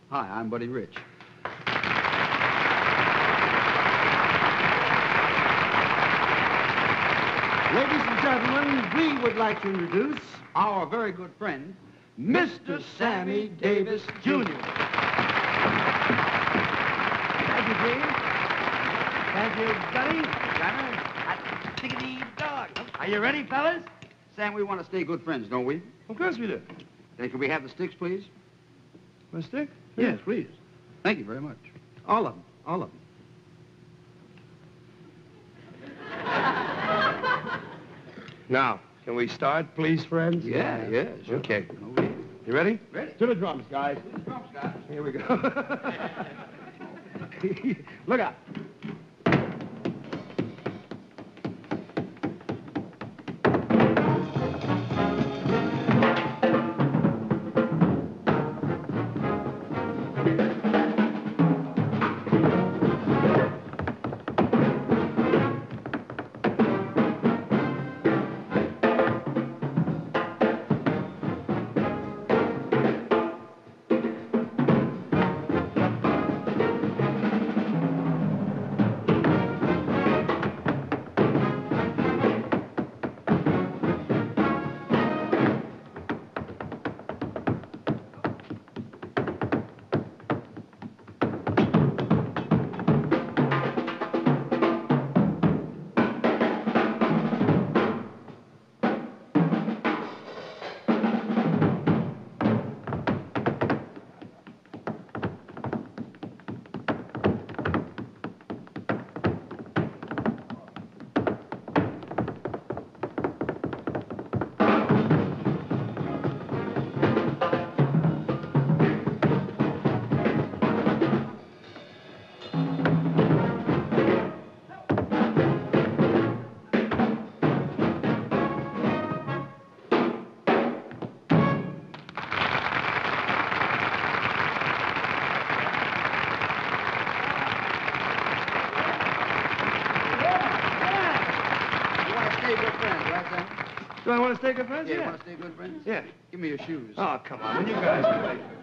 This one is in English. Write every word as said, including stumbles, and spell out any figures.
Hi, I'm Buddy Rich. Ladies and gentlemen, we would like to introduce Our very good friend, Mister Sammy Davis Junior Thank you, Gene. Thank you, Buddy. Gunner. I tickety dog. Are you ready, fellas? Sam, we want to stay good friends, don't we? Of course we do. Then can we have the sticks, please? Want a stick? Yes, please. Thank you very much. All of them. All of them. Now, can we start, please, friends? Yeah, yeah. Sure. Okay. Okay. You ready? Ready. To the drums, guys. To the drums, guys. Here we go. Look out. Do I want to stay good friends? Yeah, Yeah. you want to stay good friends? Yeah. Give me your shoes. Oh, come on. When you guys play.